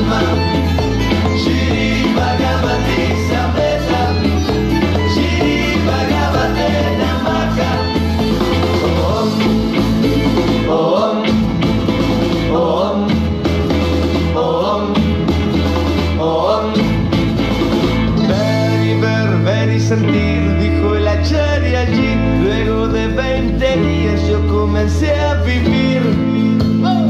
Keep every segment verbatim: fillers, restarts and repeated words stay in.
Sentir, dijo el Achari allí. Luego de veinte días yo comencé a vivir. Oh.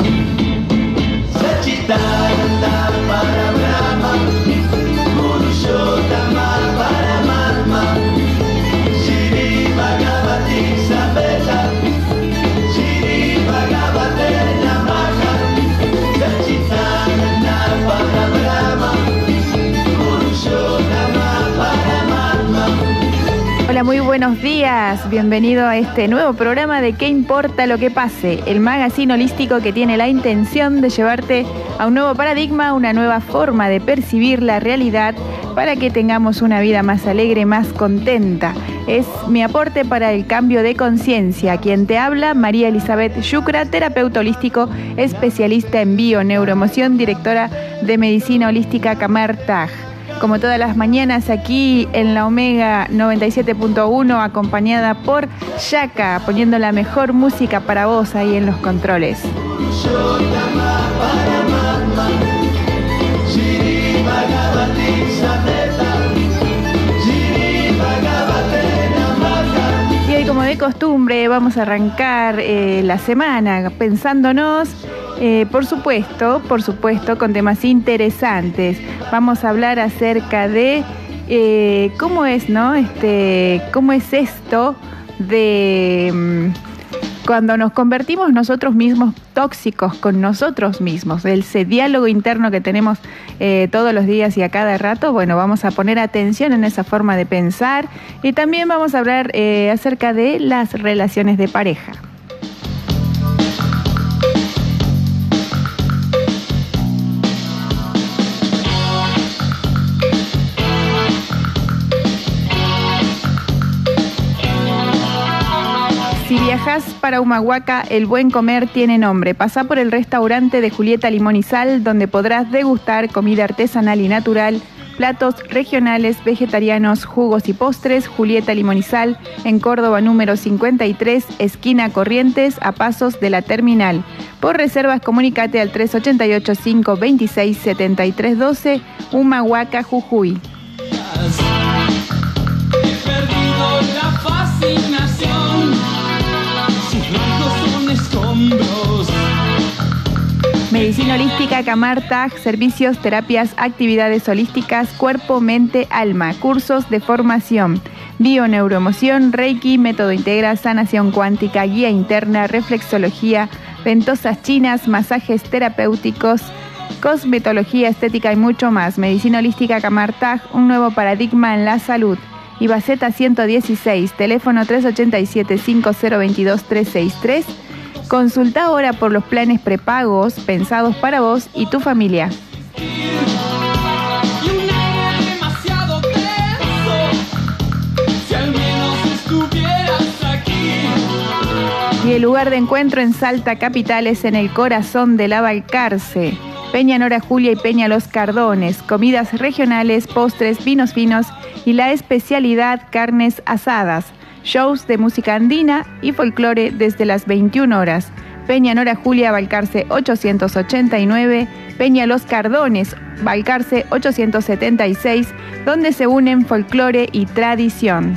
Sachitananda para Brahma, Purushottama para Marma, Shri Bhagavati Samveta, Shri Bhagavate Namaha. Sachitananda para Brahma, Purushottama para Marma. Hola, muy buenos días. Bienvenido a este nuevo programa de ¿Qué importa lo que pase? El magazine holístico que tiene la intención de llevarte a un nuevo paradigma, una nueva forma de percibir la realidad para que tengamos una vida más alegre, más contenta. Es mi aporte para el cambio de conciencia. Quien te habla, María Elizabeth Yucra, terapeuta holístico, especialista en bio-neuroemoción, directora de medicina holística Camartag. Como todas las mañanas aquí en la Omega noventa y siete punto uno, acompañada por Yaka, poniendo la mejor música para vos ahí en los controles. Y hoy, como de costumbre, vamos a arrancar eh, la semana pensándonos, eh, por supuesto, por supuesto, con temas interesantes. Vamos a hablar acerca de eh, cómo es, ¿no? Este, cómo es esto de um, cuando nos convertimos nosotros mismos tóxicos con nosotros mismos, ese diálogo interno que tenemos eh, todos los días y a cada rato. Bueno, vamos a poner atención en esa forma de pensar y también vamos a hablar eh, acerca de las relaciones de pareja. Si viajas para Humahuaca, el buen comer tiene nombre. Pasá por el restaurante de Julieta Limón y Sal, donde podrás degustar comida artesanal y natural, platos regionales, vegetarianos, jugos y postres. Julieta Limón y Sal, en Córdoba número cincuenta y tres, esquina Corrientes, a pasos de la terminal. Por reservas, comunicate al tres ocho ocho, cinco dos seis, siete tres uno dos, Humahuaca, Jujuy. He perdido la fascinación. Medicina holística Camartag, servicios, terapias, actividades holísticas, cuerpo, mente, alma, cursos de formación, bio-neuroemoción, reiki, método integra, sanación cuántica, guía interna, reflexología, ventosas chinas, masajes terapéuticos, cosmetología, estética y mucho más. Medicina holística Camartag, un nuevo paradigma en la salud. Ibaceta ciento dieciséis, teléfono tres ocho siete, cinco cero dos dos, tres seis tres. Consulta ahora por los planes prepagos pensados para vos y tu familia. Y el lugar de encuentro en Salta Capital es en el corazón de la Balcarce. Peña Nora Julia y Peña Los Cardones, comidas regionales, postres, vinos finos y la especialidad carnes asadas, shows de música andina y folclore desde las veintiuna horas. Peña Nora Julia, Balcarce ochocientos ochenta y nueve, Peña Los Cardones, Balcarce ochocientos setenta y seis, donde se unen folclore y tradición.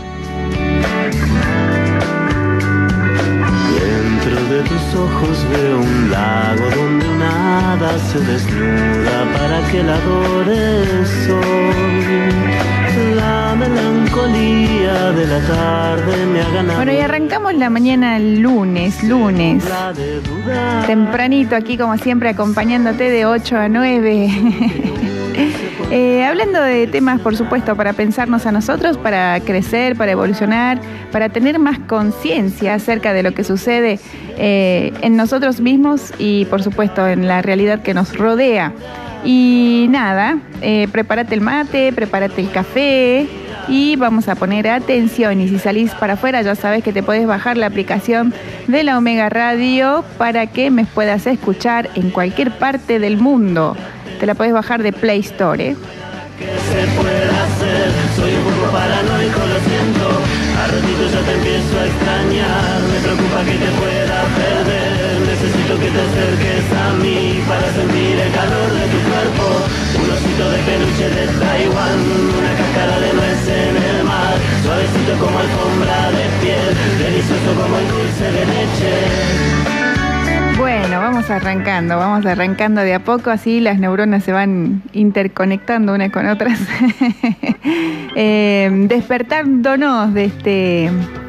De tus ojos veo un lago donde una hada se desnuda para que la adores hoy. La melancolía de la tarde me ha ganado. Bueno, y arrancamos la mañana el lunes, lunes. Tempranito aquí, como siempre, acompañándote de ocho a nueve. Eh, hablando de temas, por supuesto, para pensarnos a nosotros, para crecer, para evolucionar, para tener más conciencia acerca de lo que sucede eh, en nosotros mismos y, por supuesto, en la realidad que nos rodea. Y nada, eh, prepárate el mate, prepárate el café y vamos a poner atención. Y si salís para afuera, ya sabes que te podés bajar la aplicación de la Omega Radio para que me puedas escuchar en cualquier parte del mundo. Te la podés bajar de Play Store, ¿eh? ¿Qué se puede hacer? Soy un poco paranoico, lo siento. A ratito ya te empiezo a extrañar. Me preocupa que te pueda perder. Necesito que te acerques a mí para sentir el calor de tu cuerpo. Un osito de peluche de Taiwán, una cáscara de nuez en el mar. Suavecito como alfombra de piel, delicioso como el dulce de leche. Bueno, vamos arrancando, vamos arrancando de a poco, así las neuronas se van interconectando unas con otras, eh, despertándonos de este,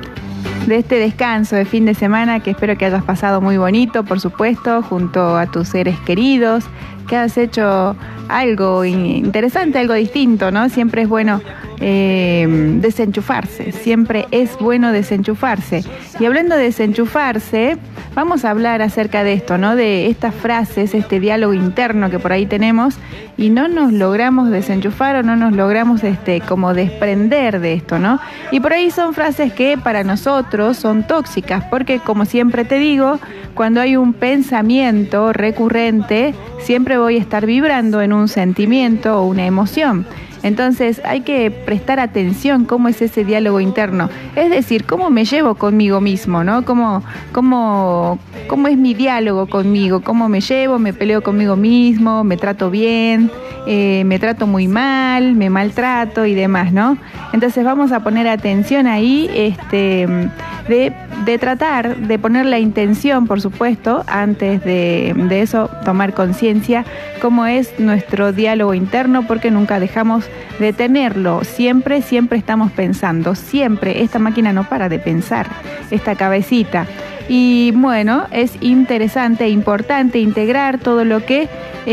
de este descanso de fin de semana, que espero que hayas pasado muy bonito, por supuesto, junto a tus seres queridos, que has hecho algo interesante, algo distinto, ¿no? Siempre es bueno eh, desenchufarse, siempre es bueno desenchufarse. Y hablando de desenchufarse, vamos a hablar acerca de esto, ¿no? De estas frases, este diálogo interno que por ahí tenemos y no nos logramos desenchufar o no nos logramos este, como desprender de esto, ¿no? Y por ahí son frases que para nosotros son tóxicas, porque como siempre te digo, cuando hay un pensamiento recurrente, siempre voy a estar vibrando en un sentimiento o una emoción. Entonces hay que prestar atención cómo es ese diálogo interno, es decir, cómo me llevo conmigo mismo, ¿no? Cómo, cómo, cómo es mi diálogo conmigo, cómo me llevo, me peleo conmigo mismo, me trato bien, eh, me trato muy mal, me maltrato y demás, ¿no? Entonces vamos a poner atención ahí, este, de, de tratar de poner la intención, por supuesto, antes de, de eso, tomar conciencia cómo es nuestro diálogo interno, porque nunca dejamos de tenerlo, siempre, siempre estamos pensando, siempre, esta máquina no para de pensar, esta cabecita. Y bueno, es interesante e importante integrar todo lo que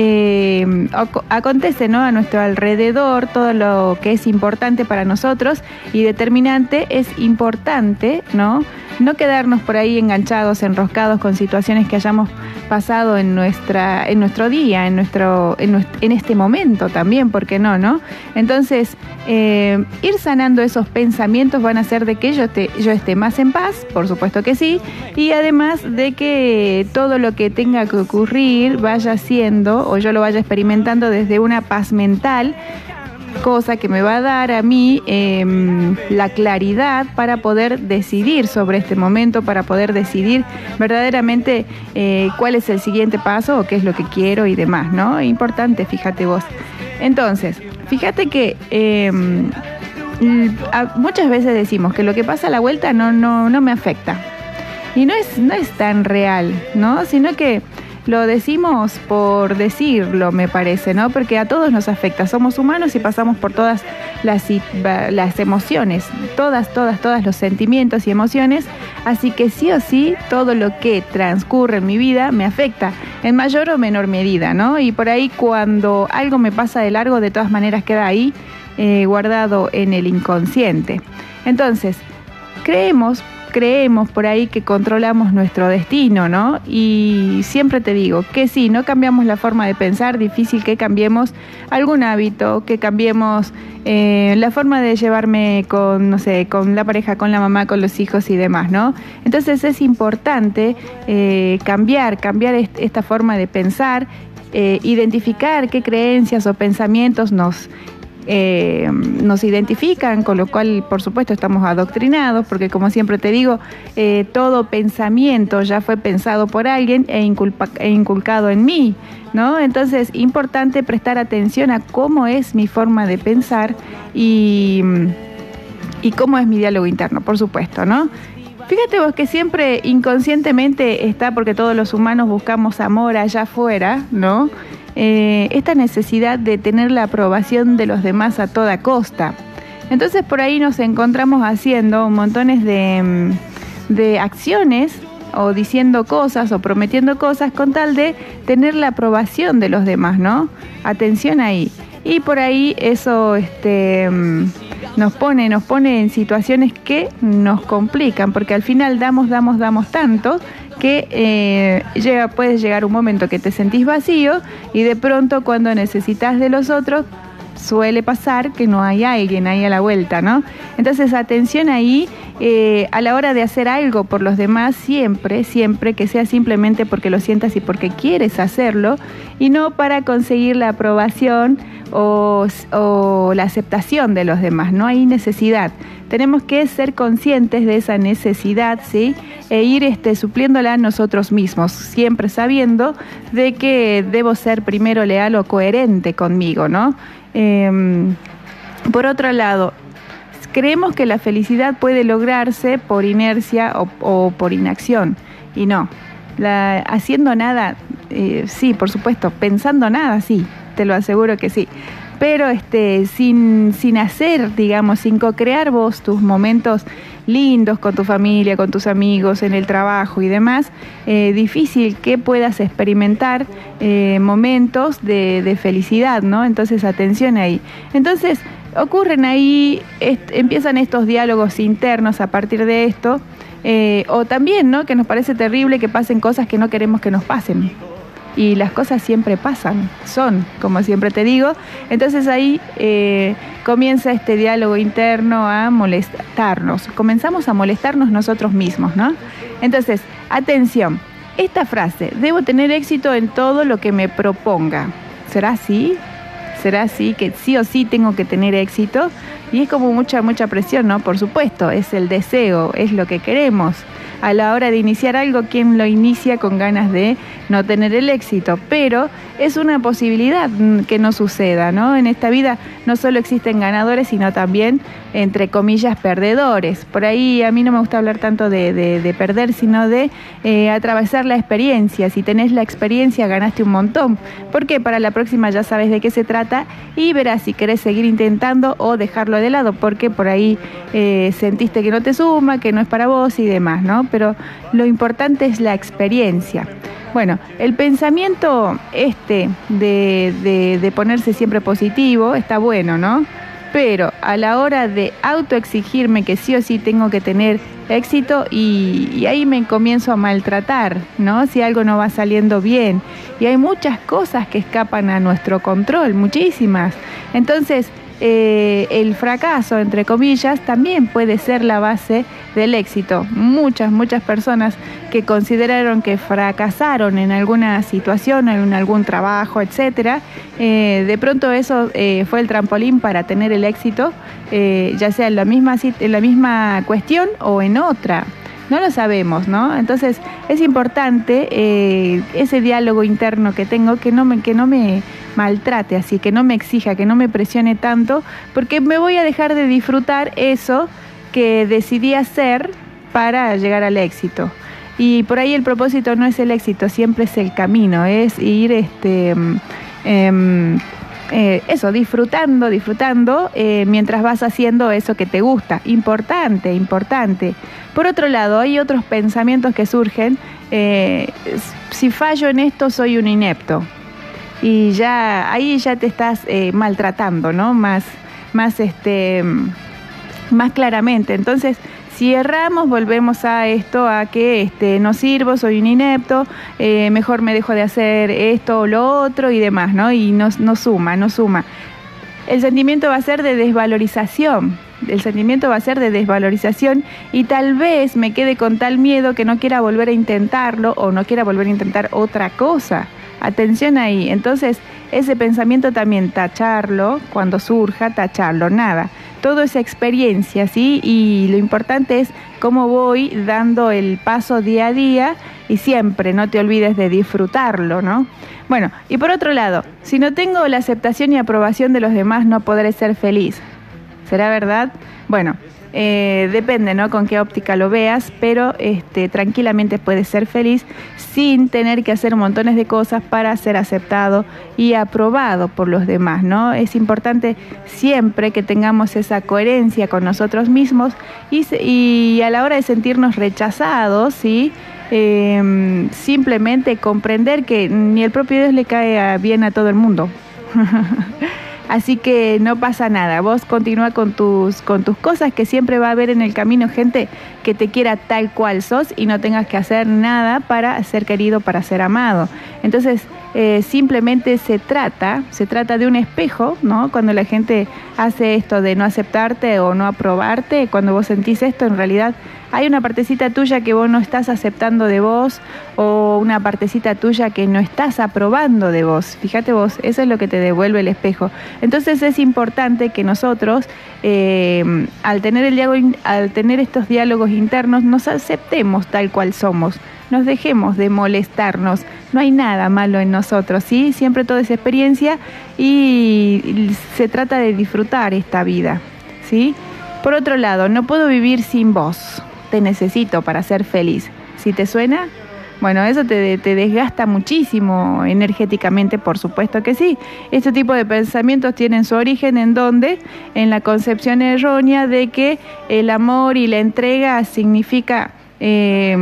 eh, acontece, ¿no? A nuestro alrededor, todo lo que es importante para nosotros y determinante, es importante, ¿no? No quedarnos por ahí enganchados, enroscados con situaciones que hayamos pasado en nuestra, en nuestro día, en nuestro, en, nuestro, en este momento también, ¿por qué no, no? Entonces, eh, ir sanando esos pensamientos van a hacer de que yo, te, yo esté más en paz, por supuesto que sí, y además de que todo lo que tenga que ocurrir vaya siendo, o yo lo vaya experimentando desde una paz mental, cosa que me va a dar a mí eh, la claridad para poder decidir sobre este momento, para poder decidir verdaderamente eh, cuál es el siguiente paso o qué es lo que quiero y demás, ¿no? Importante, fíjate vos. Entonces, fíjate que eh, muchas veces decimos que lo que pasa a la vuelta no, no, no me afecta. Y no es, no es tan real, ¿no? Sino que lo decimos por decirlo, me parece, ¿no? Porque a todos nos afecta. Somos humanos y pasamos por todas las, las emociones, todas, todas, todas los sentimientos y emociones. Así que sí o sí, todo lo que transcurre en mi vida me afecta, en mayor o menor medida, ¿no? Y por ahí cuando algo me pasa de largo, de todas maneras queda ahí eh, guardado en el inconsciente. Entonces, creemos... Creemos por ahí que controlamos nuestro destino, ¿no? Y siempre te digo que si no cambiamos la forma de pensar, difícil que cambiemos algún hábito, que cambiemos eh, la forma de llevarme con, no sé, con la pareja, con la mamá, con los hijos y demás, ¿no? Entonces es importante eh, cambiar, cambiar est- esta forma de pensar, eh, identificar qué creencias o pensamientos nos Eh, nos identifican, con lo cual por supuesto estamos adoctrinados, porque como siempre te digo, eh, todo pensamiento ya fue pensado por alguien e, inculpa, e inculcado en mí, ¿no? Entonces, importante prestar atención a cómo es mi forma de pensar y, y cómo es mi diálogo interno, por supuesto, ¿no? Fíjate vos que siempre inconscientemente está, porque todos los humanos buscamos amor allá afuera, ¿no? Eh, esta necesidad de tener la aprobación de los demás a toda costa. Entonces por ahí nos encontramos haciendo montones de, de acciones o diciendo cosas o prometiendo cosas con tal de tener la aprobación de los demás, ¿no? Atención ahí. Y por ahí eso este, nos pone, nos pone en situaciones que nos complican, porque al final damos, damos, damos tanto que eh, llega, puedes llegar un momento que te sentís vacío y de pronto cuando necesitas de los otros suele pasar que no hay alguien ahí a la vuelta, ¿no? Entonces, atención ahí, eh, a la hora de hacer algo por los demás, siempre, siempre que sea simplemente porque lo sientas y porque quieres hacerlo, y no para conseguir la aprobación o, o la aceptación de los demás. No hay necesidad. Tenemos que ser conscientes de esa necesidad, ¿sí? E ir este, supliéndola nosotros mismos, siempre sabiendo de que debo ser primero leal o coherente conmigo, ¿no? Eh, por otro lado, creemos que la felicidad puede lograrse por inercia o, o por inacción, y no. La, haciendo nada, eh, sí, por supuesto, pensando nada, sí, te lo aseguro que sí. Pero este, sin, sin hacer, digamos, sin co-crear vos tus momentos lindos con tu familia, con tus amigos, en el trabajo y demás, eh, difícil que puedas experimentar eh, momentos de, de felicidad, ¿no? Entonces, atención ahí. Entonces, ocurren ahí, est- empiezan estos diálogos internos a partir de esto, eh, o también, ¿no?, que nos parece terrible que pasen cosas que no queremos que nos pasen. Y las cosas siempre pasan, son, como siempre te digo. Entonces ahí eh, comienza este diálogo interno a molestarnos. Comenzamos a molestarnos nosotros mismos, ¿no? Entonces, atención, esta frase: debo tener éxito en todo lo que me proponga. ¿Será así? ¿Será así que sí o sí tengo que tener éxito? Y es como mucha, mucha presión, ¿no? Por supuesto, es el deseo, es lo que queremos. A la hora de iniciar algo, ¿quién lo inicia con ganas de no tener el éxito? Pero es una posibilidad que no suceda, ¿no? En esta vida no solo existen ganadores, sino también, entre comillas, perdedores. Por ahí a mí no me gusta hablar tanto de, de, de perder, sino de eh, atravesar la experiencia. Si tenés la experiencia, ganaste un montón. Porque para la próxima ya sabes de qué se trata y verás si querés seguir intentando o dejarlo de lado, porque por ahí eh, sentiste que no te suma, que no es para vos y demás, ¿no? Pero lo importante es la experiencia. Bueno, el pensamiento este de, de, de ponerse siempre positivo está bueno, ¿no? Pero a la hora de autoexigirme que sí o sí tengo que tener éxito, y, y ahí me comienzo a maltratar, ¿no? Si algo no va saliendo bien. Y hay muchas cosas que escapan a nuestro control, muchísimas. Entonces, Eh, el fracaso, entre comillas, también puede ser la base del éxito. Muchas, muchas personas que consideraron que fracasaron en alguna situación, en algún trabajo, etcétera, eh, de pronto eso eh, fue el trampolín para tener el éxito, eh, ya sea en la misma, en la misma cuestión o en otra. No lo sabemos, ¿no? Entonces es importante eh, ese diálogo interno que tengo, que no me, que no me maltrate así, que no me exija, que no me presione tanto, porque me voy a dejar de disfrutar eso que decidí hacer para llegar al éxito. Y por ahí el propósito no es el éxito, siempre es el camino, es ir este eh, eh, eso, disfrutando, disfrutando eh, mientras vas haciendo eso que te gusta. Importante, importante. Por otro lado, hay otros pensamientos que surgen. Eh, si fallo en esto, soy un inepto. Y ya ahí ya te estás eh, maltratando, ¿no? Más, más, este, más claramente. Entonces, si erramos, volvemos a esto, a que este, no sirvo, soy un inepto, eh, mejor me dejo de hacer esto o lo otro y demás, ¿no? Y no, no suma, no suma. El sentimiento va a ser de desvalorización. El sentimiento va a ser de desvalorización y tal vez me quede con tal miedo que no quiera volver a intentarlo o no quiera volver a intentar otra cosa. Atención ahí. Entonces, ese pensamiento también tacharlo, cuando surja, tacharlo, nada. Todo es experiencia, ¿sí? Y lo importante es cómo voy dando el paso día a día y siempre no te olvides de disfrutarlo, ¿no? Bueno, y por otro lado, si no tengo la aceptación y aprobación de los demás, no podré ser feliz. ¿Será verdad? Bueno, eh, depende, ¿no? Con qué óptica lo veas, pero este, tranquilamente puedes ser feliz sin tener que hacer montones de cosas para ser aceptado y aprobado por los demás, ¿no? Es importante siempre que tengamos esa coherencia con nosotros mismos y, y a la hora de sentirnos rechazados, ¿sí? Eh, simplemente comprender que ni el propio Dios le cae a bien a todo el mundo. Así que no pasa nada, vos continúa con tus, con tus cosas, que siempre va a haber en el camino gente que te quiera tal cual sos y no tengas que hacer nada para ser querido, para ser amado. Entonces, eh, simplemente se trata, se trata de un espejo, ¿no? Cuando la gente hace esto de no aceptarte o no aprobarte, cuando vos sentís esto, en realidad hay una partecita tuya que vos no estás aceptando de vos, o una partecita tuya que no estás aprobando de vos. Fíjate vos, eso es lo que te devuelve el espejo. Entonces es importante que nosotros, eh, al tener el diálogo, al tener estos diálogos internos, nos aceptemos tal cual somos, nos dejemos de molestarnos. No hay nada malo en nosotros, ¿sí? Siempre todo es experiencia y se trata de disfrutar esta vida, ¿sí? Por otro lado, no puedo vivir sin vos. Te necesito para ser feliz. ¿Sí te suena? Bueno, eso te, te desgasta muchísimo energéticamente, por supuesto que sí. Este tipo de pensamientos tienen su origen en donde, en la concepción errónea de que el amor y la entrega significa eh,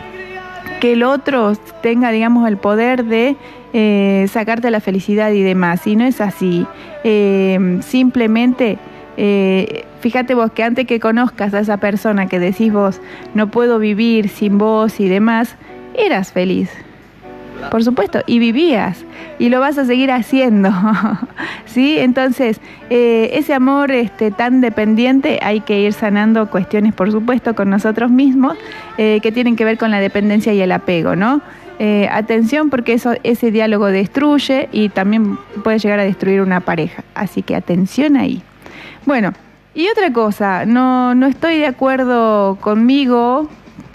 que el otro tenga, digamos, el poder de eh, sacarte la felicidad y demás. Y no es así. Eh, simplemente... Eh, fíjate vos que antes que conozcas a esa persona que decís vos, no puedo vivir sin vos y demás, eras feliz, por supuesto, y vivías, y lo vas a seguir haciendo, ¿sí? Entonces, eh, ese amor este, tan dependiente, hay que ir sanando cuestiones, por supuesto, con nosotros mismos, eh, que tienen que ver con la dependencia y el apego, ¿no? Eh, atención, porque eso, ese diálogo destruye y también puede llegar a destruir una pareja, así que atención ahí. Bueno, y otra cosa, no, no estoy de acuerdo conmigo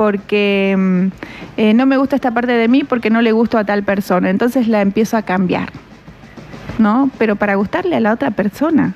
porque eh, no me gusta esta parte de mí porque no le gusto a tal persona, entonces la empiezo a cambiar, ¿no? Pero para gustarle a la otra persona,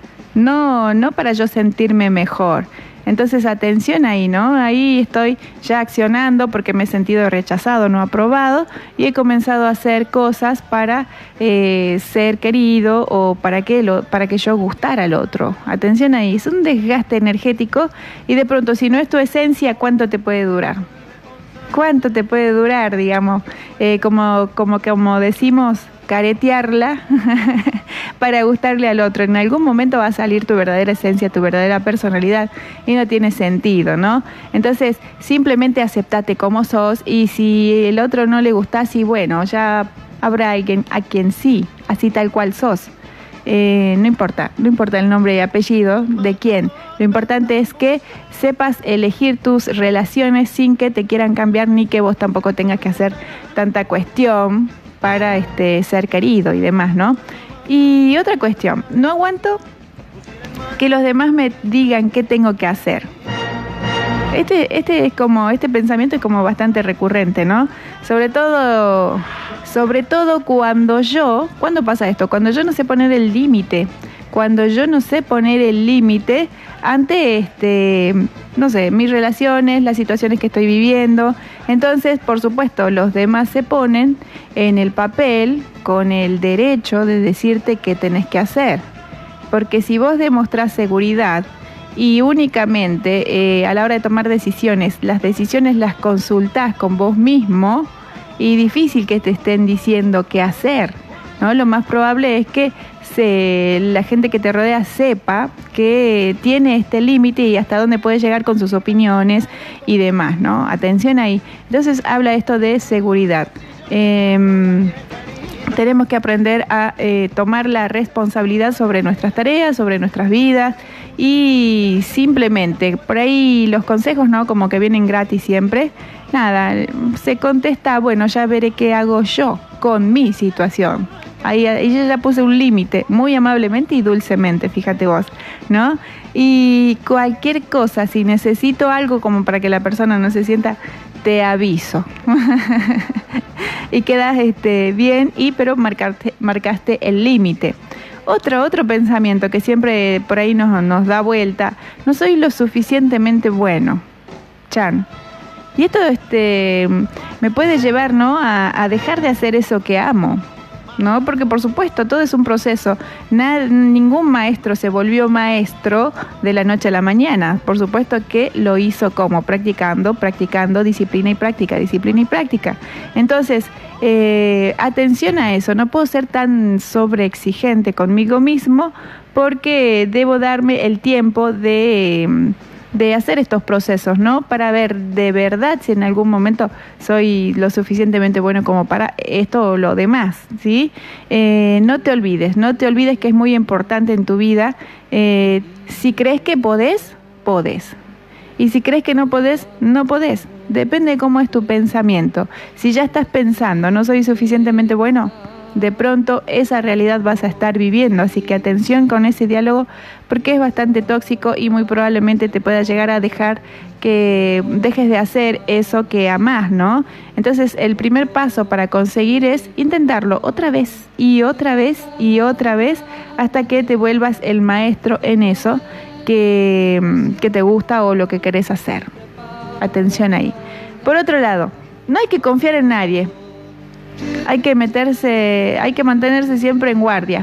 no, no para yo sentirme mejor. Entonces, atención ahí, ¿no? Ahí estoy ya accionando porque me he sentido rechazado, no aprobado, y he comenzado a hacer cosas para eh, ser querido o para que, lo, para que yo gustara al otro. Atención ahí, es un desgaste energético y de pronto, si no es tu esencia, ¿cuánto te puede durar? ¿Cuánto te puede durar, digamos? Eh, como, como, como decimos, caretearla para gustarle al otro. En algún momento va a salir tu verdadera esencia, tu verdadera personalidad y no tiene sentido, ¿no? Entonces, simplemente aceptate como sos y si el otro no le gustás, y bueno, ya habrá alguien a quien sí, así tal cual sos. Eh, no importa, no importa el nombre y apellido de quién. Lo importante es que sepas elegir tus relaciones sin que te quieran cambiar ni que vos tampoco tengas que hacer tanta cuestión para este, ser querido y demás, ¿no? Y otra cuestión, no aguanto que los demás me digan qué tengo que hacer. Este, este es como, este pensamiento es como bastante recurrente, ¿no? Sobre todo, sobre todo cuando yo, ¿cuándo pasa esto? Cuando yo no sé poner el límite, cuando yo no sé poner el límite ante, este, no sé, mis relaciones, las situaciones que estoy viviendo. Entonces, por supuesto, los demás se ponen en el papel con el derecho de decirte qué tenés que hacer. Porque si vos demostrás seguridad y únicamente eh, a la hora de tomar decisiones, las decisiones las consultás con vos mismo, y difícil que te estén diciendo qué hacer, ¿no? Lo más probable es que se, la gente que te rodea sepa que tiene este límite y hasta dónde puede llegar con sus opiniones y demás, ¿no? Atención ahí. Entonces habla esto de seguridad. Eh, tenemos que aprender a eh, tomar la responsabilidad sobre nuestras tareas, sobre nuestras vidas, y simplemente, por ahí los consejos, ¿no? Como que vienen gratis siempre. Nada, se contesta, bueno, ya veré qué hago yo con mi situación. Ahí, ahí yo ya puse un límite, muy amablemente y dulcemente, fíjate vos, ¿no? Y cualquier cosa, si necesito algo como para que la persona no se sienta, te aviso. Y quedas este, bien, y pero marcaste, marcaste el límite. Otro, otro pensamiento que siempre por ahí nos, nos da vuelta: no soy lo suficientemente bueno. Chan. Y esto este, me puede llevar, ¿no?, a, a dejar de hacer eso que amo. ¿no? Porque por supuesto todo es un proceso. Nad- ningún maestro se volvió maestro de la noche a la mañana. Por supuesto que lo hizo como practicando, practicando, disciplina y práctica, disciplina y práctica. Entonces, eh, atención a eso. No puedo ser tan sobreexigente conmigo mismo porque debo darme el tiempo de de hacer estos procesos, ¿no? Para ver de verdad si en algún momento soy lo suficientemente bueno como para esto o lo demás, ¿sí? Eh, no te olvides, no te olvides que es muy importante en tu vida. Eh, si crees que podés, podés. Y si crees que no podés, no podés. Depende de cómo es tu pensamiento. Si ya estás pensando, no soy suficientemente bueno, de pronto esa realidad vas a estar viviendo, así que atención con ese diálogo porque es bastante tóxico y muy probablemente te pueda llegar a dejar que dejes de hacer eso que amás, ¿no? Entonces el primer paso para conseguir es intentarlo otra vez y otra vez y otra vez hasta que te vuelvas el maestro en eso que, que te gusta o lo que querés hacer. Atención ahí. Por otro lado, no hay que confiar en nadie. Hay que meterse, hay que mantenerse siempre en guardia.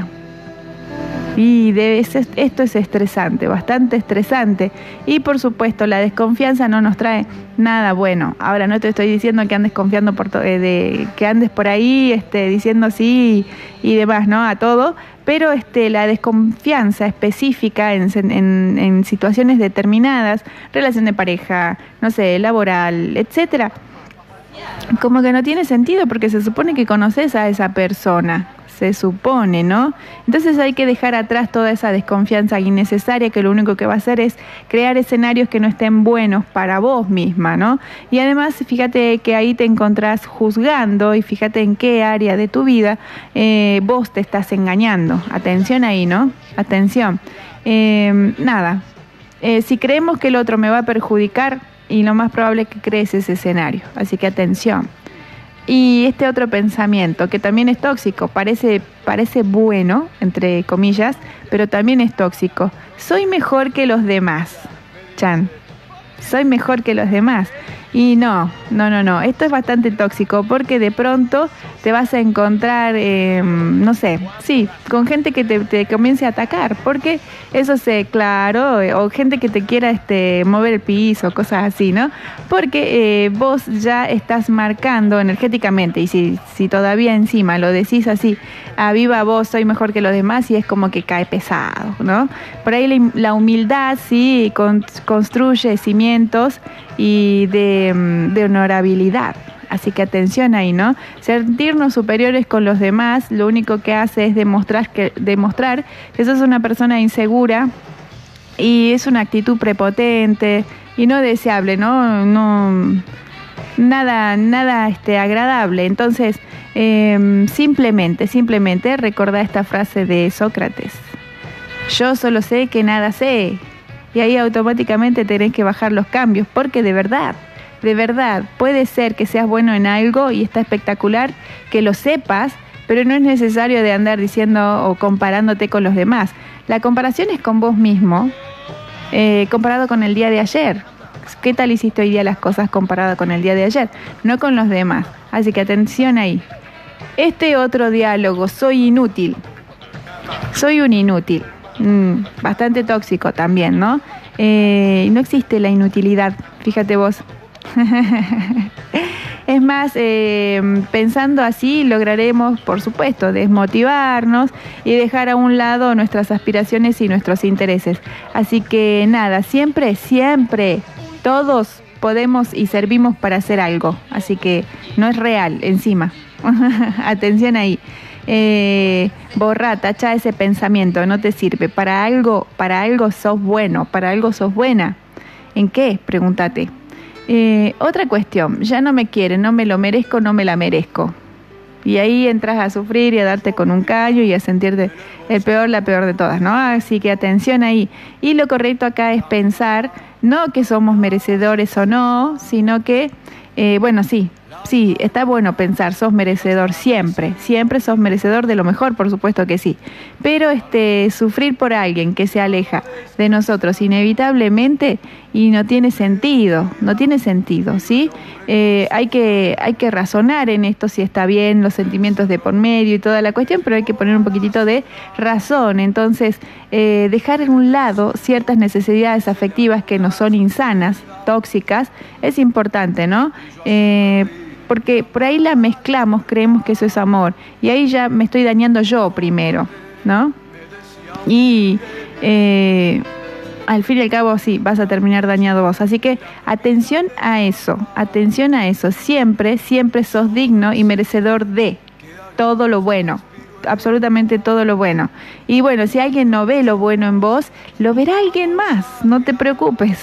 Y debe ser, esto es estresante, bastante estresante. Y por supuesto, la desconfianza no nos trae nada bueno. Ahora no te estoy diciendo que andes confiando por to- eh, de, que andes por ahí este, diciendo sí y, y demás, ¿no? A todo. Pero este, la desconfianza específica en, en, en situaciones determinadas, relación de pareja, no sé, laboral, etcétera, como que no tiene sentido porque se supone que conoces a esa persona, se supone, ¿no? Entonces hay que dejar atrás toda esa desconfianza innecesaria que lo único que va a hacer es crear escenarios que no estén buenos para vos misma, ¿no? Y además fíjate que ahí te encontrás juzgando y fíjate en qué área de tu vida eh, vos te estás engañando. Atención ahí, ¿no? Atención. Eh, nada, eh, si creemos que el otro me va a perjudicar, y lo más probable es que crees ese escenario. Así que atención. Y este otro pensamiento, que también es tóxico, parece, parece bueno, entre comillas, pero también es tóxico. Soy mejor que los demás. Chan. Soy mejor que los demás. Y no, no, no, no. Esto es bastante tóxico porque de pronto te vas a encontrar, eh, no sé, sí, con gente que te, te comience a atacar. Porque eso se, claro, o gente que te quiera este, mover el piso, cosas así, ¿no? Porque eh, vos ya estás marcando energéticamente y si, si todavía encima lo decís así, a viva voz, soy mejor que los demás, y es como que cae pesado, ¿no? Por ahí la, la humildad sí con, construye cimientos y de, de honorabilidad. Así que atención ahí, ¿no? Sentirnos superiores con los demás lo único que hace es demostrar que, demostrar que sos una persona insegura y es una actitud prepotente y no deseable, ¿no? No nada, nada este, agradable. Entonces, eh, simplemente, simplemente recordá esta frase de Sócrates. Yo solo sé que nada sé. Y ahí automáticamente tenés que bajar los cambios, porque de verdad, de verdad, puede ser que seas bueno en algo y está espectacular que lo sepas, pero no es necesario de andar diciendo o comparándote con los demás. La comparación es con vos mismo, eh, comparado con el día de ayer. ¿Qué tal hiciste hoy día las cosas comparado con el día de ayer? No con los demás. Así que atención ahí. Este otro diálogo, soy inútil. Soy un inútil. Mm, bastante tóxico también, ¿no? Eh, no existe la inutilidad, fíjate vos. Es más, eh, pensando así lograremos, por supuesto, desmotivarnos y dejar a un lado nuestras aspiraciones y nuestros intereses. Así que nada, siempre, siempre, todos podemos y servimos para hacer algo. Así que no es real encima. Atención ahí. Eh, borra, tacha ese pensamiento, no te sirve. Para algo, para algo sos bueno, para algo sos buena. ¿En qué? Pregúntate. Eh, otra cuestión, ya no me quiere, no me lo merezco, no me la merezco. Y ahí entras a sufrir y a darte con un callo y a sentirte el peor, la peor de todas, ¿no? Así que atención ahí. Y lo correcto acá es pensar, no que somos merecedores o no, sino que, eh, bueno, sí, Sí, está bueno pensar, sos merecedor siempre, siempre sos merecedor de lo mejor, por supuesto que sí. Pero este, sufrir por alguien que se aleja de nosotros inevitablemente y no tiene sentido, no tiene sentido, ¿sí? Eh, hay que, hay que razonar en esto si está bien, los sentimientos de por medio y toda la cuestión, pero hay que poner un poquitito de razón. Entonces, eh, dejar en un lado ciertas necesidades afectivas que no son insanas, tóxicas, es importante, ¿no? Eh, porque por ahí la mezclamos, creemos que eso es amor, y ahí ya me estoy dañando yo primero, ¿no? Y eh, al fin y al cabo sí, vas a terminar dañado vos. Así que atención a eso, atención a eso. Siempre, siempre sos digno y merecedor de todo lo bueno, absolutamente todo lo bueno. Y bueno, si alguien no ve lo bueno en vos, lo verá alguien más, no te preocupes.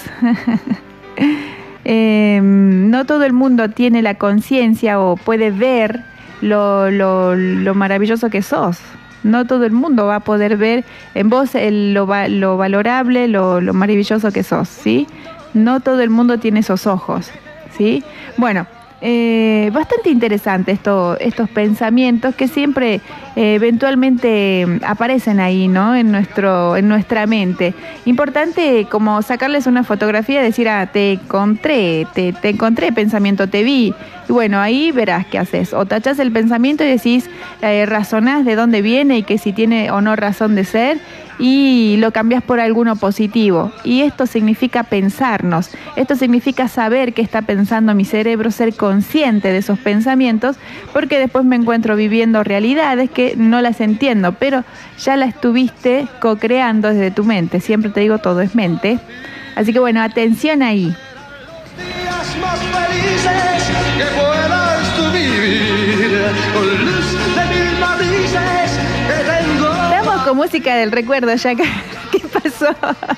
Eh, no todo el mundo tiene la conciencia o puede ver lo, lo, lo maravilloso que sos. No todo el mundo va a poder ver en vos el, lo, lo valorable, lo, lo maravilloso que sos, ¿sí? No todo el mundo tiene esos ojos, ¿sí? Bueno, eh, bastante interesante esto, estos pensamientos que siempre eh, eventualmente aparecen ahí, ¿no? En nuestro, en nuestra mente. Importante como sacarles una fotografía y decir, ah, te encontré, te, te encontré pensamiento, te vi. Y bueno, ahí verás qué haces. O tachás el pensamiento y decís, eh, razonás de dónde viene y que si tiene o no razón de ser, y lo cambiás por alguno positivo. Y esto significa pensarnos. Esto significa saber qué está pensando mi cerebro, ser consciente de esos pensamientos, porque después me encuentro viviendo realidades que no las entiendo, pero ya la estuviste co-creando desde tu mente. Siempre te digo, todo es mente. Así que bueno, atención ahí. Días más felices que puedas tú vivir, con luz de mil matices que tengo. Estamos con música del recuerdo ya. ¿Qué pasó?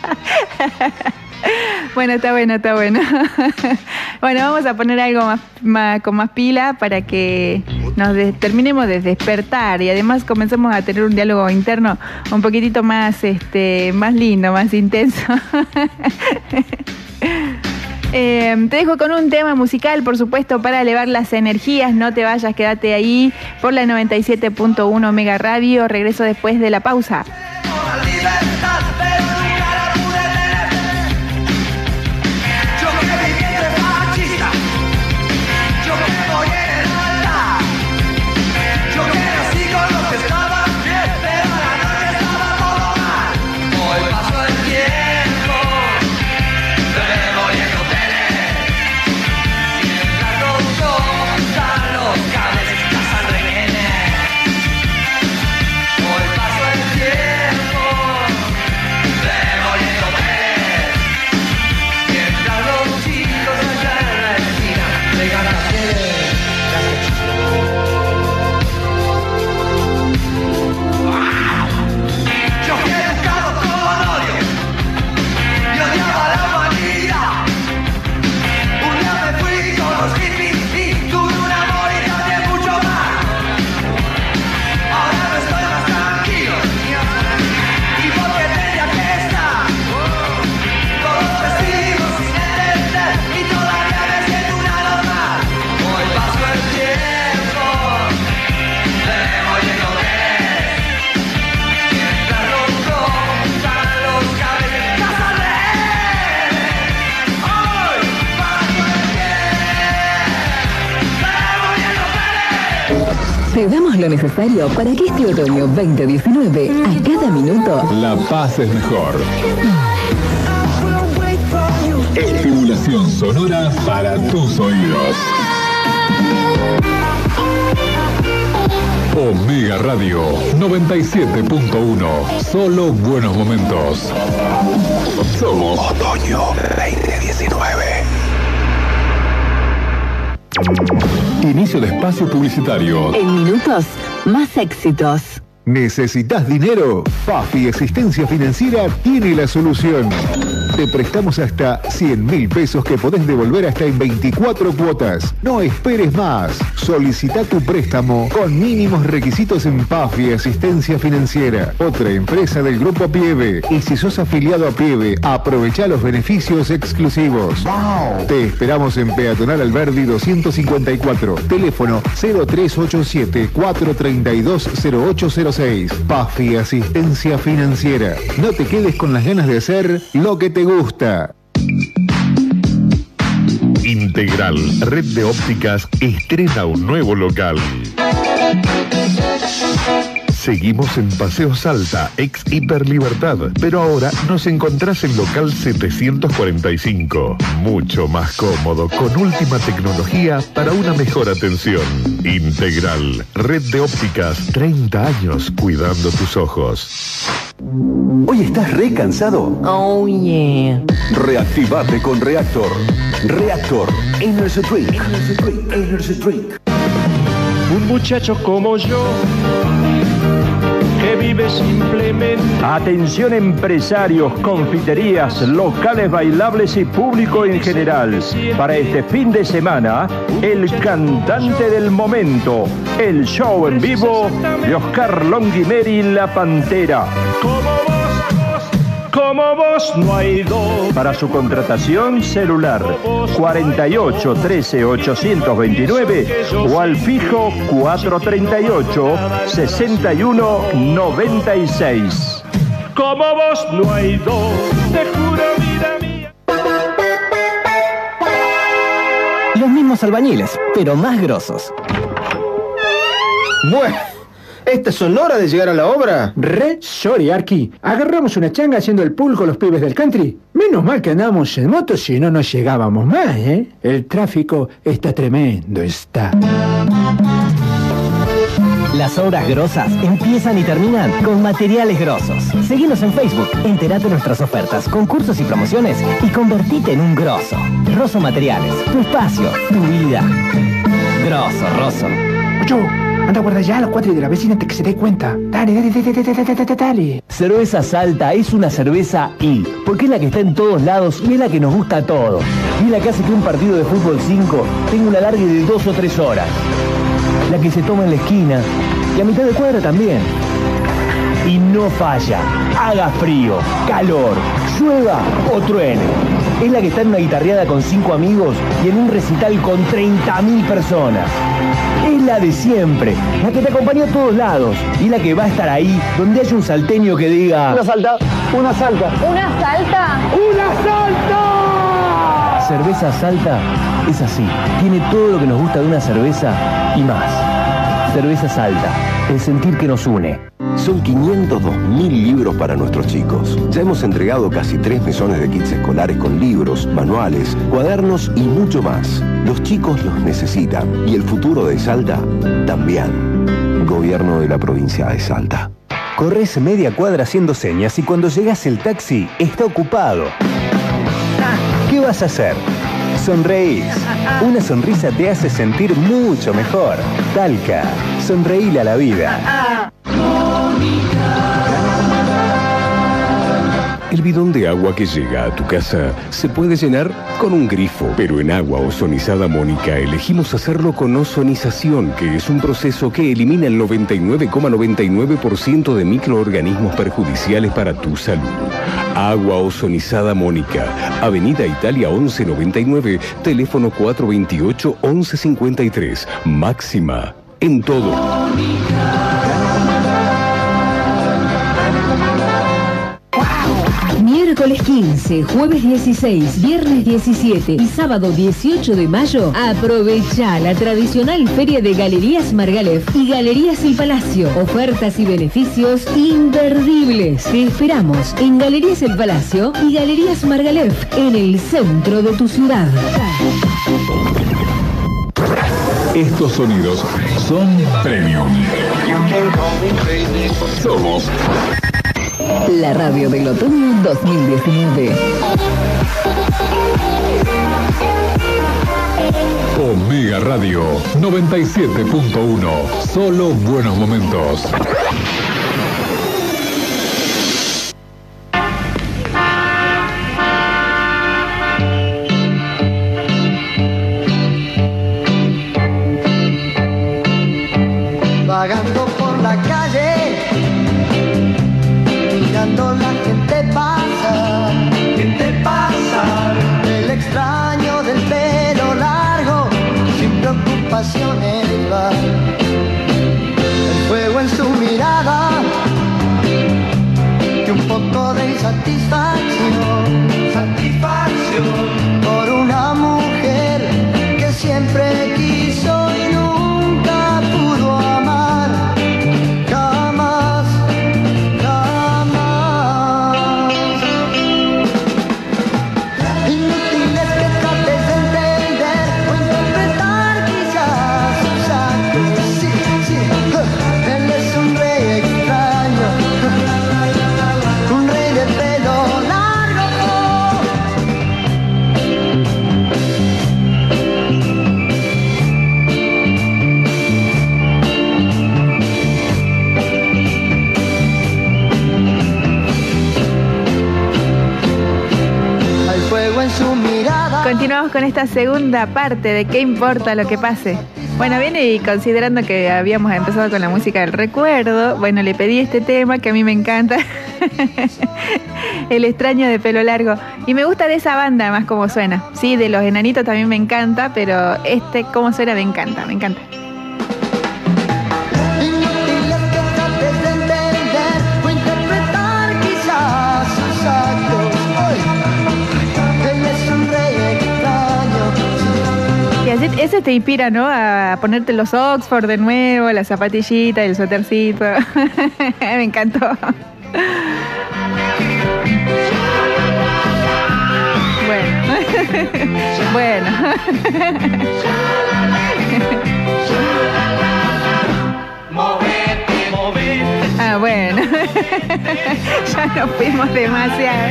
Bueno, está bueno, está bueno. Bueno, vamos a poner algo más, más con más pila para que nos de, terminemos de despertar y además comencemos a tener un diálogo interno un poquitito más, este, más lindo, más intenso. Eh, te dejo con un tema musical, por supuesto, para elevar las energías. No te vayas, quédate ahí por la noventa y siete punto uno Mega Radio. Regreso después de la pausa. Te damos lo necesario para que este otoño veinte diecinueve, a cada minuto, la paz es mejor. Estimulación sonora para tus oídos. Omega Radio noventa y siete punto uno. Solo buenos momentos. Somos Otoño veinte diecinueve. Inicio de espacio publicitario. En minutos, más éxitos. ¿Necesitas dinero? Fafi Existencia Financiera tiene la solución. Te prestamos hasta cien mil pesos que podés devolver hasta en veinticuatro cuotas. No esperes más. Solicita tu préstamo con mínimos requisitos en Pafi Asistencia Financiera, otra empresa del Grupo Pieve. Y si sos afiliado a Pieve, aprovecha los beneficios exclusivos. Wow. Te esperamos en Peatonal Alberdi doscientos cincuenta y cuatro. Teléfono cero tres ocho siete, cuatro tres dos, cero ocho cero seis. Pafi Asistencia Financiera. No te quedes con las ganas de hacer lo que te gusta. Integral Red de Ópticas estrena un nuevo local. Seguimos en Paseo Salta, ex Hiper Libertad, pero ahora nos encontrás en local setecientos cuarenta y cinco. Mucho más cómodo, con última tecnología para una mejor atención. Integral, Red de Ópticas, treinta años cuidando tus ojos. ¿Hoy estás re cansado? Oh yeah. Reactivate con Reactor. Reactor Energy Drink. Energy Drink. Energy Drink. Un muchacho como yo que vive simplemente. Atención empresarios, confiterías, locales bailables y público en general. Para este fin de semana, el cantante del momento, el show en vivo de Oscar Longuimeri, La Pantera. Como vos no hay dos. Para su contratación, celular cuarenta y ocho trece ochocientos veintinueve o al fijo cuatrocientos treinta y ocho sesenta y uno noventa y seis. Como vos no hay dos, te juro, vida mía. Los mismos albañiles, pero más grosos. Bueno, ¿esta son horas de llegar a la obra? Re sorry, Arqui. Agarramos una changa haciendo el pool con los pibes del country. Menos mal que andábamos en moto, si no nos llegábamos más, ¿eh? El tráfico está tremendo, está. Las obras grosas empiezan y terminan con Materiales Grosos. Seguinos en Facebook, enterate de nuestras ofertas, concursos y promociones y convertite en un grosso. Rosso Materiales, tu espacio, tu vida. Grosso, Rosso. Ocho. Anda, guarda ya a los cuatro de la vecina antes que se dé cuenta. Dale, dale, dale, dale, dale, dale, dale. Cerveza Salta es una cerveza I, porque es la que está en todos lados y es la que nos gusta a todos. Y es la que hace que un partido de fútbol cinco tenga una larga de dos o tres horas. La que se toma en la esquina y a mitad de cuadra también. Y no falla, haga frío, calor, llueva o truene. Es la que está en una guitarreada con cinco amigos y en un recital con treinta mil personas. Es la de siempre, la que te acompaña a todos lados y la que va a estar ahí donde haya un salteño que diga... Una salta, una salta. ¿Una salta? ¡Una salta! Cerveza Salta es así, tiene todo lo que nos gusta de una cerveza y más. Cerveza Salta, el sentir que nos une. Son quinientos dos mil libros para nuestros chicos. Ya hemos entregado casi tres mesones de kits escolares con libros, manuales, cuadernos y mucho más. Los chicos los necesitan y el futuro de Salta también. Gobierno de la provincia de Salta. Corres media cuadra haciendo señas y cuando llegas el taxi está ocupado. ¿Qué vas a hacer? Sonreís. Una sonrisa te hace sentir mucho mejor. Talca. Sonreíle a la vida. El bidón de agua que llega a tu casa se puede llenar con un grifo, pero en Agua Ozonizada Mónica elegimos hacerlo con ozonización, que es un proceso que elimina el noventa y nueve coma noventa y nueve por ciento de microorganismos perjudiciales para tu salud. Agua Ozonizada Mónica, Avenida Italia once noventa y nueve, teléfono cuatro veintiocho, once cincuenta y tres, máxima en todo. Miércoles quince, jueves dieciséis, viernes diecisiete y sábado dieciocho de mayo, aprovecha la tradicional feria de Galerías Margalef y Galerías El Palacio. Ofertas y beneficios imperdibles. Te esperamos en Galerías El Palacio y Galerías Margalef, en el centro de tu ciudad. Estos sonidos son premium. Somos la radio del otoño dos mil diecinueve. Omega Radio noventa y siete punto uno. Solo buenos momentos. satisfacción, satisfacción por una mujer que siempre quiso y nunca pudo amar, jamás, jamás. Inútil es que trates de entender o interpretar quizás sus actos. Sí, sí, él es un rey extraño, un rey de pelo largo. Hay fuego en su mirada. Continuamos con esta segunda parte de ¿Qué importa lo que pase? Bueno, viene y considerando que habíamos empezado con la música del recuerdo, bueno, le pedí este tema que a mí me encanta, El extraño de pelo largo. Y me gusta de esa banda más como suena. Sí, de los enanitos también me encanta, pero este cómo suena me encanta, me encanta. Inútil es que trates de entender o interpretar quizás sus actos. Hoy, él es un rey extraño. Y así, ese te inspira, ¿no? A ponerte los Oxford de nuevo, la zapatillita, el suétercito. Me encantó. Bueno. Bueno. Ah, bueno. Ya nos fuimos demasiado.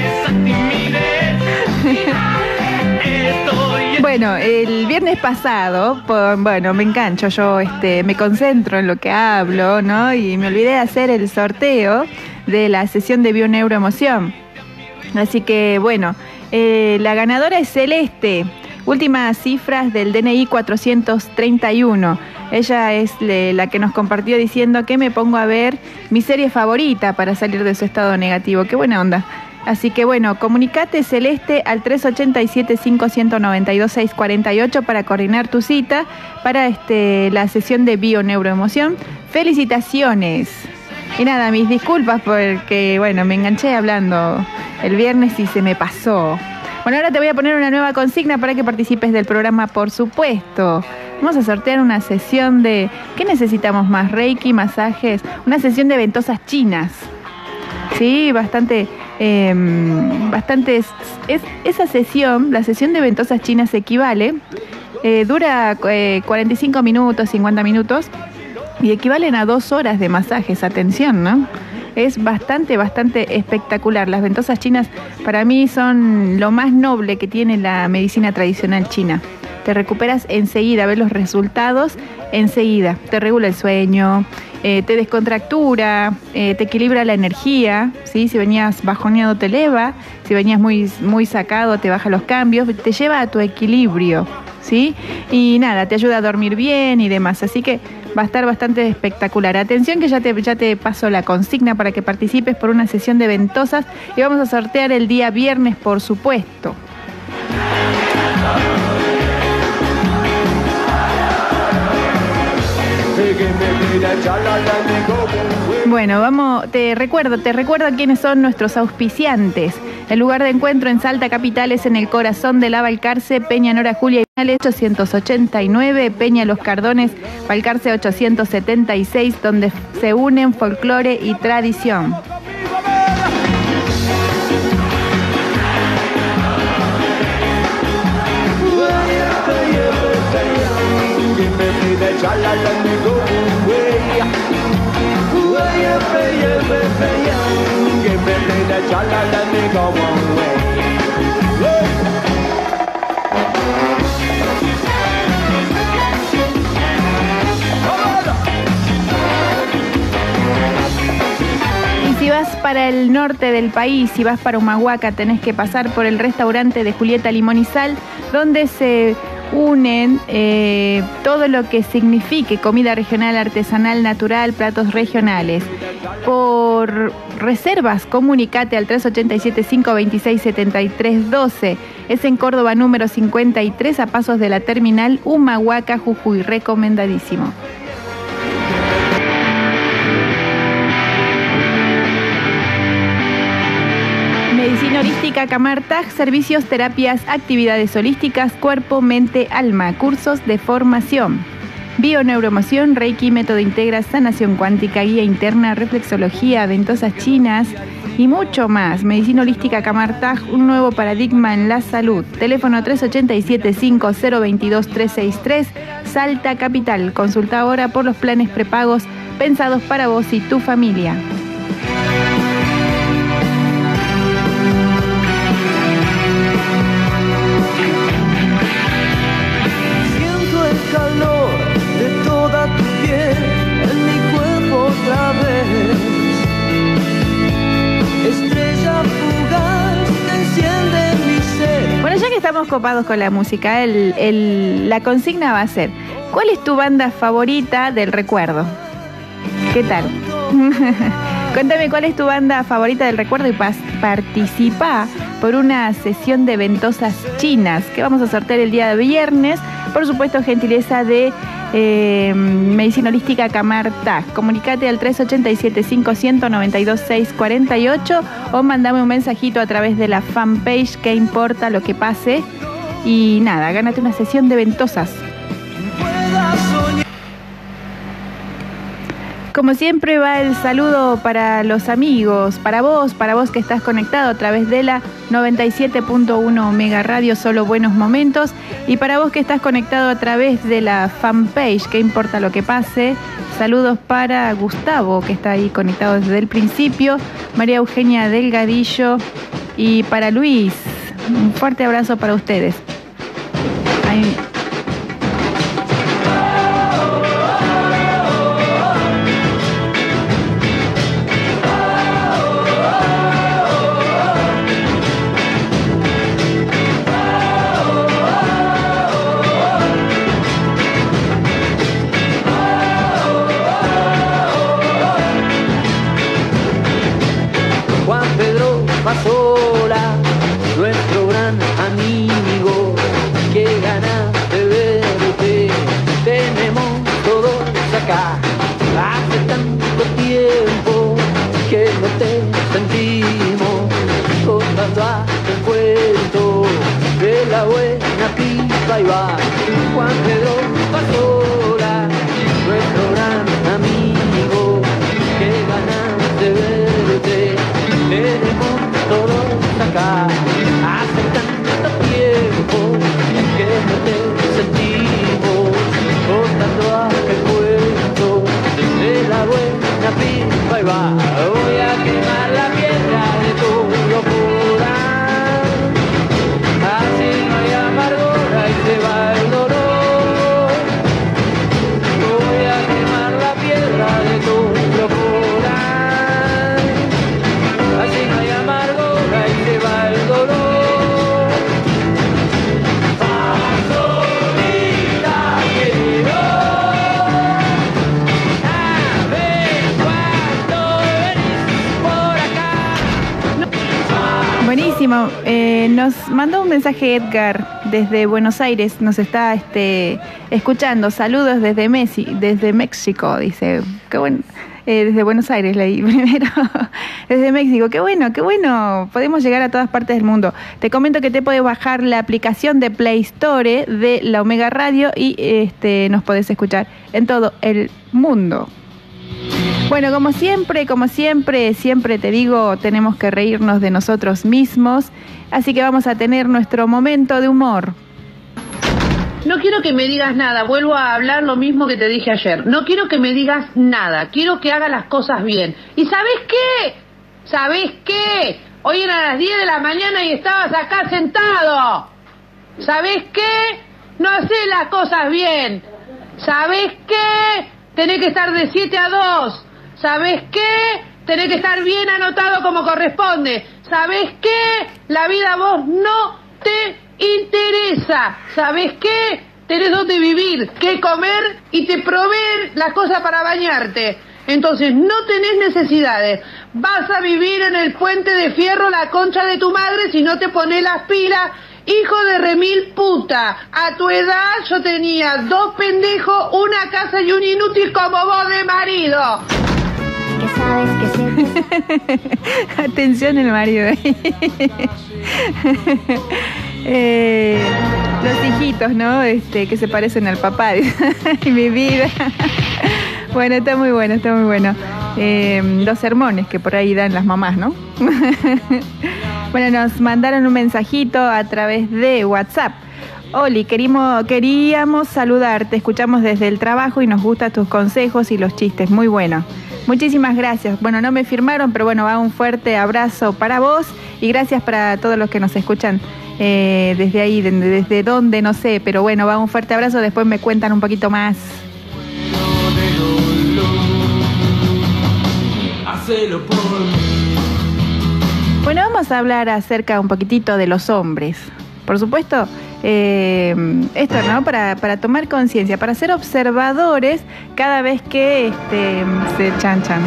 Bueno, el viernes pasado, por, bueno, me engancho, yo este, me concentro en lo que hablo, ¿no? Y me olvidé de hacer el sorteo de la sesión de Bioneuroemoción. Así que, bueno, eh, la ganadora es Celeste. Últimas cifras del D N I cuatrocientos treinta y uno. Ella es le, la que nos compartió diciendo que me pongo a ver mi serie favorita para salir de su estado negativo. Qué buena onda. Así que bueno, comunicate Celeste al tres ocho siete, cinco nueve dos, seis cuatro ocho para coordinar tu cita para este, la sesión de Bioneuroemoción. Felicitaciones. Y nada, mis disculpas porque, bueno, me enganché hablando el viernes y se me pasó. Bueno, ahora te voy a poner una nueva consigna para que participes del programa, por supuesto. Vamos a sortear una sesión de... ¿Qué necesitamos más? Reiki, masajes, una sesión de ventosas chinas. Sí, bastante... Eh, bastante es, es, esa sesión, la sesión de ventosas chinas equivale, eh, dura eh, cuarenta y cinco minutos, cincuenta minutos y equivalen a dos horas de masajes, atención, ¿no? Es bastante, bastante espectacular. Las ventosas chinas para mí son lo más noble que tiene la medicina tradicional china. Te recuperas enseguida, ves los resultados enseguida. Te regula el sueño, eh, te descontractura, eh, te equilibra la energía, ¿sí? Si venías bajoneado te eleva, si venías muy, muy sacado te baja los cambios, te lleva a tu equilibrio, ¿sí? Y nada, te ayuda a dormir bien y demás. Así que va a estar bastante espectacular. Atención que ya te, ya te paso la consigna para que participes por una sesión de ventosas y vamos a sortear el día viernes, por supuesto. Bueno, vamos, te recuerdo, te recuerdo quiénes son nuestros auspiciantes. El lugar de encuentro en Salta Capital es en el corazón de la Balcarce, Peña Nora Julia y ochocientos ochenta y nueve, Peña Los Cardones, Balcarce ochocientos setenta y seis, donde se unen folclore y tradición. Y si vas para el norte del país, si vas para Humahuaca, tenés que pasar por el restaurante de Julieta Limón y Sal, donde se unen eh, todo lo que signifique comida regional, artesanal, natural, platos regionales. Por reservas, comunicate al tres ocho siete, cinco dos seis, siete tres uno dos. Es en Córdoba número cincuenta y tres, a pasos de la terminal Humahuaca, Jujuy. Recomendadísimo. Medicina holística Camartag, servicios, terapias, actividades holísticas, cuerpo, mente, alma, cursos de formación. Bioneuromoción, Reiki, método integra, sanación cuántica, guía interna, reflexología, ventosas chinas y mucho más. Medicina holística Camartag, un nuevo paradigma en la salud. Teléfono tres ocho siete, cinco cero dos dos, tres seis tres, Salta Capital. Consulta ahora por los planes prepagos pensados para vos y tu familia. Siento el calor de toda tu piel en mi cuerpo otra vez. Estrella fugaz te enciende mi ser. Bueno, ya que estamos copados con la música, el, el, la consigna va a ser: ¿cuál es tu banda favorita del recuerdo? ¿Qué tal? Cuéntame cuál es tu banda favorita del recuerdo y pas- participa por una sesión de ventosas chinas que vamos a sortear el día de viernes. Por supuesto, gentileza de eh, Medicina Holística Camartag. Comunicate al tres ocho siete, cinco nueve dos, seis cuatro ocho o mandame un mensajito a través de la fanpage Que Importa Lo Que Pase. Y nada, gánate una sesión de ventosas. Como siempre va el saludo para los amigos, para vos, para vos que estás conectado a través de la noventa y siete punto uno Omega Radio, solo buenos momentos, y para vos que estás conectado a través de la fanpage, Que Importa Lo Que Pase. Saludos para Gustavo, que está ahí conectado desde el principio, María Eugenia Delgadillo, y para Luis, un fuerte abrazo para ustedes. Ahí. Pasola, nuestro gran amigo, qué ganas de verte, tenemos todos acá, hace tanto tiempo que no te sentimos, contando hasta el cuento de la buena pipa y va, Juan Pedro Pasola, nuestro gran amigo, qué ganas de verte, tenemos todos acá, hace tanto tiempo que no te sentimos, contando aquel cuento de la buena pipa y va, voy a quemar la piedra de tu locura, así no hay amargura y se va el dolor, voy a quemar la piedra de tu locura, así no hay amargura y se va el dolor. Pasolita quiero a ver cuando venís por acá. No. Buenísimo. Eh, nos mandó un mensaje Edgar desde Buenos Aires. Nos está este, escuchando. Saludos desde Messi, desde México. Dice, qué bueno. Eh, desde Buenos Aires leí primero, desde México, qué bueno, qué bueno, podemos llegar a todas partes del mundo. Te comento que te puedes bajar la aplicación de Play Store de la Omega Radio y este, nos podés escuchar en todo el mundo. Bueno, como siempre, como siempre, siempre te digo, tenemos que reírnos de nosotros mismos, así que vamos a tener nuestro momento de humor. No quiero que me digas nada, vuelvo a hablar lo mismo que te dije ayer. No quiero que me digas nada, quiero que hagas las cosas bien. ¿Y sabes qué? ¿Sabes qué? Hoy eran las diez de la mañana y estabas acá sentado. ¿Sabes qué? No haces las cosas bien. ¿Sabes qué? Tenés que estar de siete a dos. ¿Sabes qué? Tenés que estar bien anotado como corresponde. ¿Sabes qué? La vida a vos no te interesa. ¿Sabes qué? Tenés dónde vivir, qué comer y te proveen las cosas para bañarte. Entonces no tenés necesidades. Vas a vivir en el puente de fierro la concha de tu madre si no te pones las pilas. Hijo de remil puta. A tu edad yo tenía dos pendejos, una casa y un inútil como vos de marido. Que sabe Atención el marido. eh, los hijitos, ¿no? Este, que se parecen al papá. Mi vida. Bueno, está muy bueno, está muy bueno. Eh, los sermones que por ahí dan las mamás, ¿no? Bueno, nos mandaron un mensajito a través de WhatsApp. Oli, queríamos, queríamos saludarte, escuchamos desde el trabajo y nos gustan tus consejos y los chistes, muy bueno. Muchísimas gracias. Bueno, no me firmaron, pero bueno, va un fuerte abrazo para vos y gracias para todos los que nos escuchan eh, desde ahí, de, desde dónde, no sé, pero bueno, va un fuerte abrazo, después me cuentan un poquito más. Bueno, vamos a hablar acerca un poquitito de los hombres. Por supuesto, eh, esto, ¿no? Para, para tomar conciencia, para ser observadores cada vez que este, se chanchan.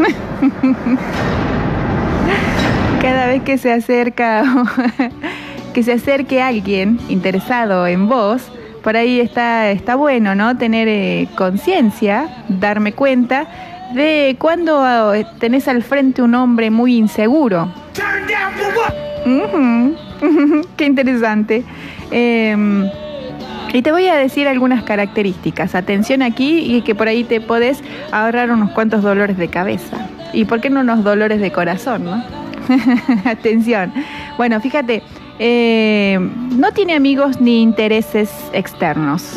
Cada vez que se acerca, que se acerque alguien interesado en vos, por ahí está, está bueno, ¿no? Tener eh, conciencia, darme cuenta de cuando eh, tenés al frente un hombre muy inseguro. Uh-huh. Qué interesante. Eh, y te voy a decir algunas características. Atención aquí y que por ahí te podés ahorrar unos cuantos dolores de cabeza. ¿Y por qué no unos dolores de corazón, no? Atención. Bueno, fíjate, eh, no tiene amigos ni intereses externos.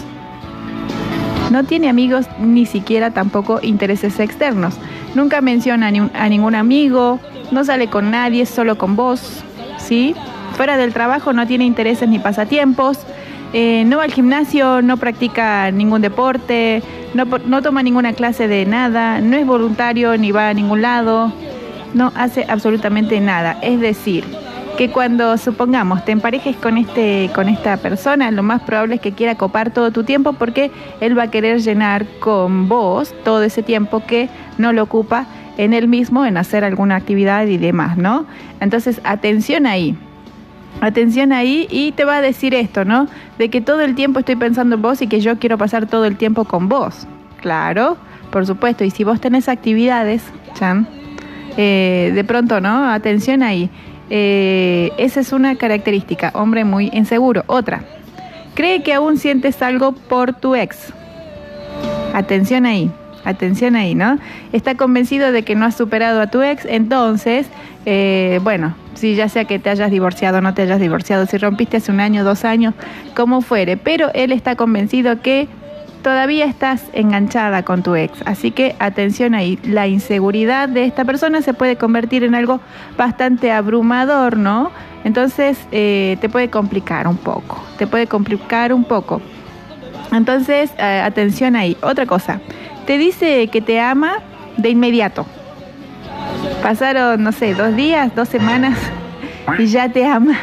No tiene amigos ni siquiera tampoco intereses externos. Nunca menciona a, ni, a ningún amigo, no sale con nadie, solo con vos, ¿sí? Fuera del trabajo no tiene intereses ni pasatiempos, eh, no va al gimnasio, no practica ningún deporte, no, no toma ninguna clase de nada, no es voluntario ni va a ningún lado, no hace absolutamente nada. Es decir, que cuando supongamos te emparejes con este con esta persona, lo más probable es que quiera copar todo tu tiempo porque él va a querer llenar con vos todo ese tiempo que no lo ocupa en él mismo, en hacer alguna actividad y demás, ¿no? Entonces, atención ahí. Atención ahí y te va a decir esto, ¿no? De que todo el tiempo estoy pensando en vos y que yo quiero pasar todo el tiempo con vos. Claro, por supuesto. Y si vos tenés actividades, Chan, eh, de pronto, ¿no? Atención ahí. Eh, esa es una característica, hombre muy inseguro. Otra, cree que aún sientes algo por tu ex. Atención ahí. Atención ahí, ¿no? Está convencido de que no has superado a tu ex, entonces, eh, bueno, si ya sea que te hayas divorciado o no te hayas divorciado, si rompiste hace un año, dos años, como fuere, pero él está convencido que todavía estás enganchada con tu ex, así que atención ahí, la inseguridad de esta persona se puede convertir en algo bastante abrumador, ¿no? Entonces, eh, te puede complicar un poco, te puede complicar un poco. Entonces, eh, atención ahí. Otra cosa, te dice que te ama de inmediato. Pasaron, no sé, dos días, dos semanas y ya te ama.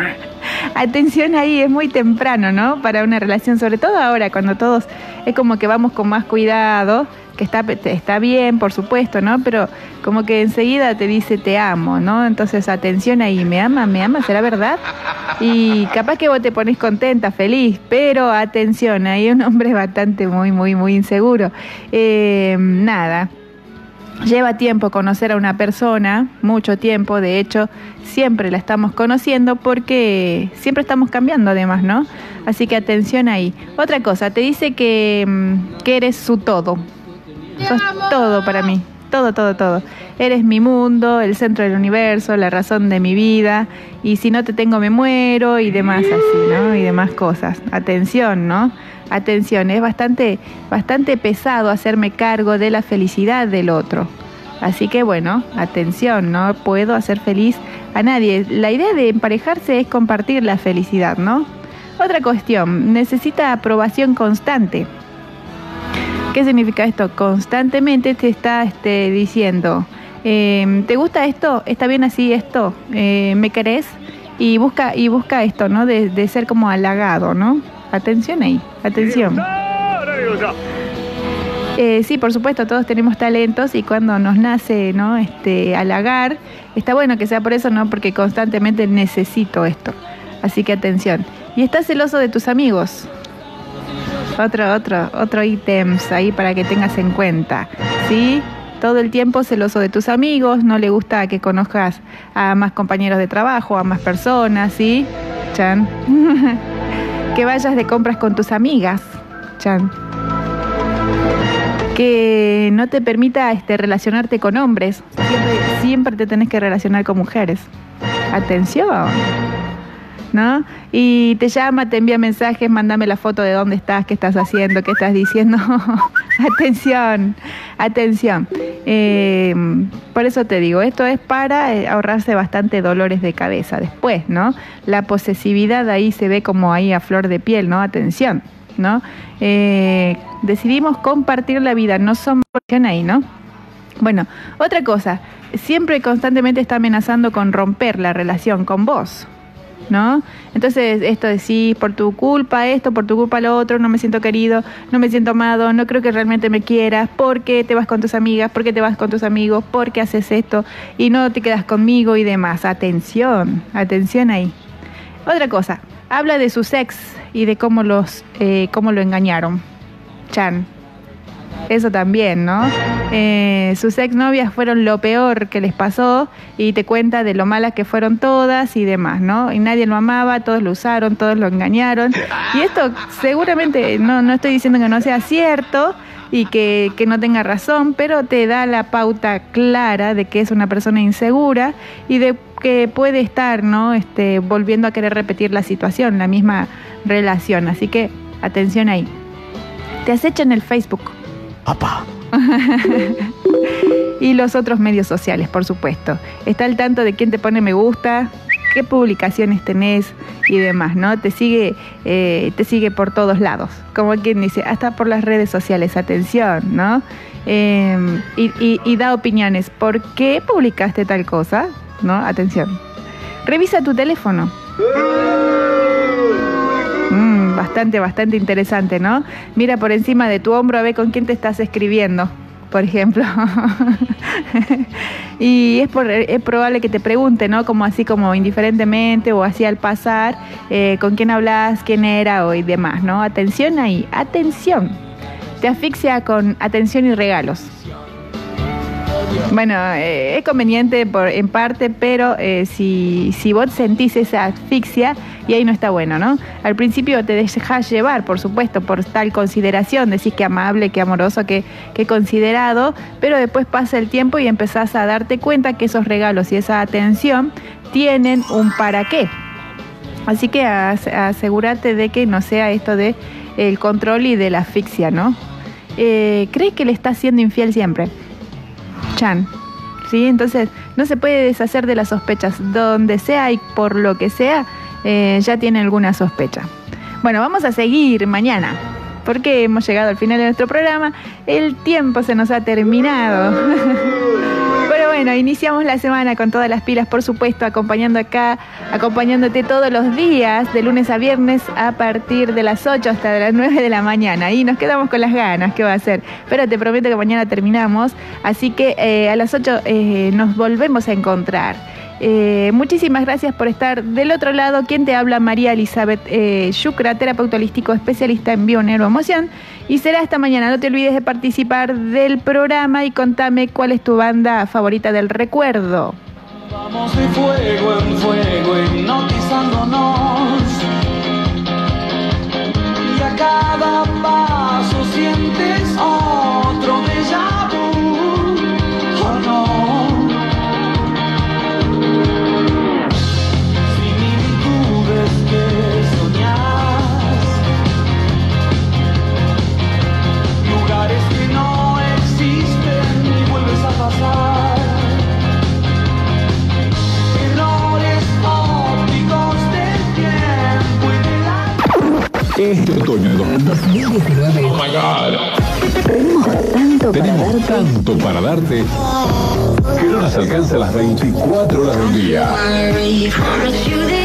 Atención ahí, es muy temprano, ¿no? Para una relación, sobre todo ahora, cuando todos es como que vamos con más cuidado, que está, está bien, por supuesto, ¿no? Pero como que enseguida te dice te amo, ¿no? Entonces, atención ahí, ¿me ama? ¿Me ama? ¿Será verdad? Y capaz que vos te ponés contenta, feliz, pero atención, ahí un hombre bastante muy, muy, muy inseguro. Eh, nada. Lleva tiempo conocer a una persona, mucho tiempo, de hecho, siempre la estamos conociendo porque siempre estamos cambiando además, ¿no? Así que atención ahí. Otra cosa, te dice que, que eres su todo. Sos todo para mí, todo, todo, todo. Eres mi mundo, el centro del universo, la razón de mi vida, y si no te tengo me muero y demás así, ¿no? Y demás cosas. Atención, ¿no? Atención, es bastante, bastante pesado hacerme cargo de la felicidad del otro. Así que bueno, atención, no puedo hacer feliz a nadie. La idea de emparejarse es compartir la felicidad, ¿no? Otra cuestión, necesita aprobación constante. ¿Qué significa esto? Constantemente te está este, diciendo, eh, ¿te gusta esto? ¿Está bien así esto? Eh, ¿Me querés? Y busca, y busca esto, ¿no? De, de ser como halagado, ¿no? Atención ahí, atención. Eh, sí, por supuesto, todos tenemos talentos y cuando nos nace, ¿no? Este, halagar, está bueno que sea por eso, ¿no? Porque constantemente necesito esto. Así que atención. Y estás celoso de tus amigos. Otro, otro, otro ítems ahí para que tengas en cuenta, ¿sí? todo el tiempo celoso de tus amigos, no le gusta que conozcas a más compañeros de trabajo, a más personas, ¿sí? Chan. Que vayas de compras con tus amigas, Chan. Que no te permita este, relacionarte con hombres, siempre, siempre te tenés que relacionar con mujeres. Atención, ¿no? Y te llama, te envía mensajes, mándame la foto de dónde estás, qué estás haciendo, qué estás diciendo. Atención, atención. Eh, por eso te digo, esto es para eh, ahorrarse bastante dolores de cabeza después, ¿no? La posesividad ahí se ve como ahí a flor de piel, ¿no? Atención, ¿no? Eh, decidimos compartir la vida, no somos ahí, ¿no? Bueno, otra cosa, siempre constantemente está amenazando con romper la relación con vos, ¿no? Entonces esto de sí, por tu culpa esto, por tu culpa lo otro, no me siento querido, no me siento amado, no creo que realmente me quieras, ¿por qué te vas con tus amigas? ¿Por qué te vas con tus amigos? ¿Por qué haces esto? Y no te quedas conmigo y demás. Atención, atención ahí. Otra cosa, habla de sus ex y de cómo los, eh, cómo lo engañaron. Chan. Eso también, ¿no? Eh, sus exnovias fueron lo peor que les pasó y te cuenta de lo malas que fueron todas y demás, ¿no? Y nadie lo amaba, todos lo usaron, todos lo engañaron. Y esto seguramente, no, no estoy diciendo que no sea cierto y que, que no tenga razón, pero te da la pauta clara de que es una persona insegura y de que puede estar, ¿no? Este, volviendo a querer repetir la situación, la misma relación. Así que, atención ahí. Te acechan en el Facebook. Papá. Y los otros medios sociales, por supuesto. Está al tanto de quién te pone me gusta, qué publicaciones tenés y demás, ¿no? Te sigue, eh, te sigue por todos lados. Como quien dice, hasta por las redes sociales, atención, ¿no? Eh, y, y, y da opiniones. ¿Por qué publicaste tal cosa? ¿No? Atención. Revisa tu teléfono. Mm, bastante, bastante interesante, ¿no? Mira por encima de tu hombro a ver con quién te estás escribiendo, por ejemplo. Y es, por, es probable que te pregunte, ¿no? Como así como indiferentemente o así al pasar, eh, con quién hablas, quién era o y demás, ¿no? Atención ahí, atención. Te asfixia con atención y regalos. Bueno, eh, es conveniente por, en parte, pero eh, si, si vos sentís esa asfixia, y ahí no está bueno, ¿no? Al principio te dejás llevar, por supuesto, por tal consideración, decís que amable, que amoroso, que, que considerado, pero después pasa el tiempo y empezás a darte cuenta que esos regalos y esa atención tienen un para qué. Así que as, asegúrate de que no sea esto de el control y de la asfixia, ¿no? Eh, ¿Crees que le estás siendo infiel siempre? Chan, ¿sí? Entonces no se puede deshacer de las sospechas. Donde sea y por lo que sea, eh, ya tiene alguna sospecha. Bueno, vamos a seguir mañana, porque hemos llegado al final de nuestro programa. El tiempo se nos ha terminado. Pero bueno, iniciamos la semana con todas las pilas, por supuesto, acompañando acá, acompañándote todos los días, de lunes a viernes, a partir de las ocho hasta las nueve de la mañana. Y nos quedamos con las ganas, ¿qué va a ser? Pero te prometo que mañana terminamos, así que eh, a las ocho eh, nos volvemos a encontrar. Eh, muchísimas gracias por estar del otro lado. Quien te habla, María Elizabeth eh, Yucra, terapeuta holístico, especialista en bio-neuroemoción. Y será esta mañana. No te olvides de participar del programa y contame cuál es tu banda favorita del recuerdo. Vamos de fuego en fuego, hipnotizándonos. Y a cada paso sientes otro déjà vu, ¿o no? Este otoño de dos mil diecinueve. Oh my God. Tenemos tanto para Tenemos darte. tanto para darte que no nos alcanza las veinticuatro horas del día.